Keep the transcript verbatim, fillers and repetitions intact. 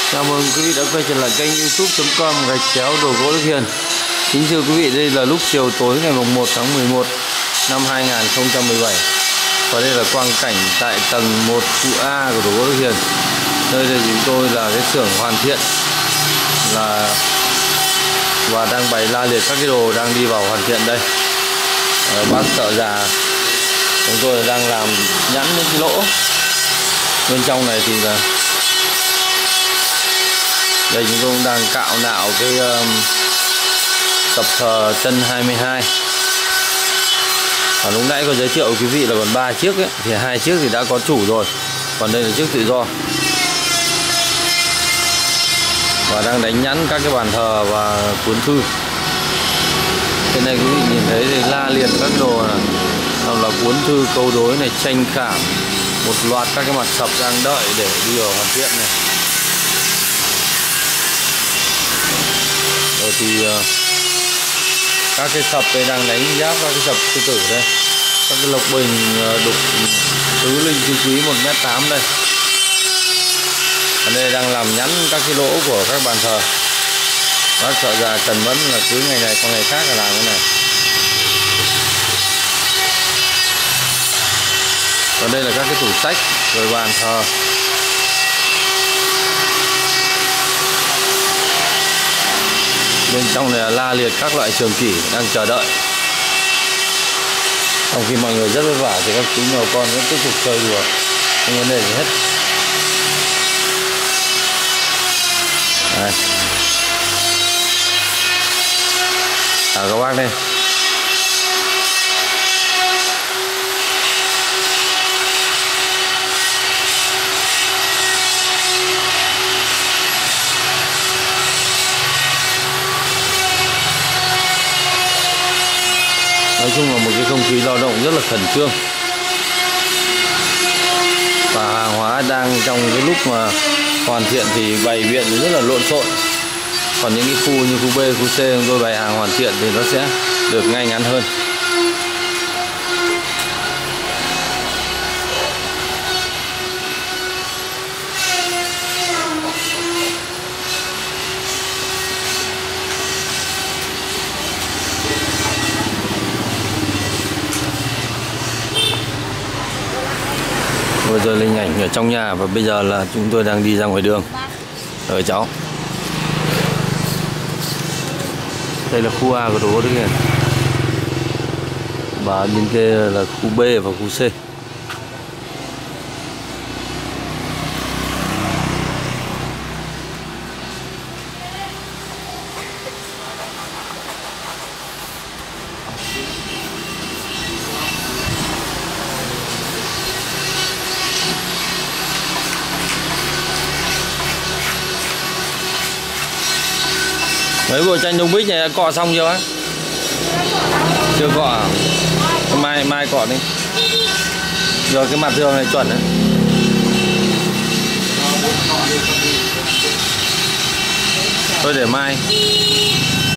Chào mừng quý vị đã quay trở lại kênh youtube chấm com gạch chéo đồ gỗ Đức Hiền. Kính thưa quý vị, đây là lúc chiều tối ngày một tháng mười một năm hai nghìn không trăm mười bảy. Và đây là quang cảnh tại tầng một khu A của đồ gỗ Đức Hiền. Nơi đây chúng tôi là cái xưởng hoàn thiện là và đang bày la liệt các cái đồ đang đi vào hoàn thiện đây. À, bác thợ già chúng tôi đang làm nhẵn những cái lỗ bên trong này thì là đây chúng tôi cũng đang cạo nạo cái um, tập thờ chân hai mươi hai. Và lúc nãy có giới thiệu quý vị là còn ba chiếc ấy, thì hai chiếc thì đã có chủ rồi, còn đây là chiếc tự do. Và đang đánh nhẵn các cái bàn thờ và cuốn thư. Trên đây quý vị nhìn thấy thì la liệt các đồ này, hoặc là cuốn thư câu đối này, tranh khảm, một loạt các cái mặt sập đang đợi để đi vào hoàn thiện này. Rồi thì uh, các cái sập đây đang đánh giáp các cái sập sư tử đây, các cái lộc bình uh, đục tứ linh tứ quý một mét tám đây. Ở đây đang làm nhẵn các cái lỗ của các bàn thờ. Bác thợ già Trần Mẫn là cứ ngày này qua ngày khác là làm cái này. Và đây là các cái tủ sách rồi bàn thờ. Bên trong này là la liệt các loại trường kỷ đang chờ đợi. Trong khi mọi người rất vất vả thì các chú nhỏ con vẫn tiếp tục chơi đùa, không vấn đề gì hết. Đây. À, các bác đây. Nói chung là một cái không khí lao động rất là khẩn trương. Và hàng hóa đang trong cái lúc mà hoàn thiện thì bày biện rất là lộn xộn. Còn những cái khu như khu B, khu C chúng tôi bày hàng hoàn thiện thì nó sẽ được ngay ngắn hơn. Vừa rồi lên ảnh ở trong nhà và bây giờ là chúng tôi đang đi ra ngoài đường. Rồi cháu. Đây là khu A của đồ gỗ Đức Hiền. Và bên kia là khu B và khu C. Mấy bộ tranh đông bích này cọ xong chưa bác? Chưa cọ à? Mai mai cọ đi. Rồi cái mặt tường này chuẩn đấy. Thôi để mai.